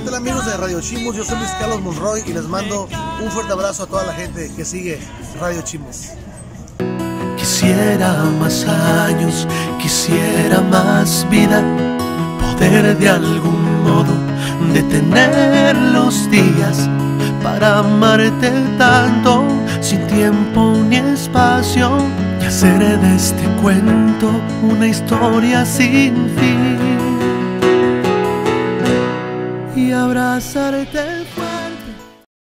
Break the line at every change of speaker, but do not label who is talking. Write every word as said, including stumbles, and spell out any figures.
tal, amigos de Radio Chimos? Yo soy Luis Carlos Monroy y les mando un fuerte abrazo a toda la gente que sigue Radio Chimos.
Quisiera más años, quisiera más vida, poder de algún modo detener los días para amarte tanto, sin tiempo ni espacio, y hacer de este cuento una historia sin fin, y abrazarte